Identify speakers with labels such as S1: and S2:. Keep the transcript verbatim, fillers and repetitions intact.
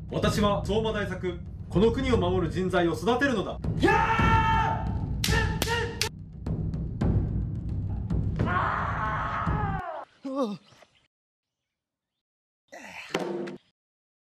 S1: 私は相馬大作、この国を守る人材を育てるのだ。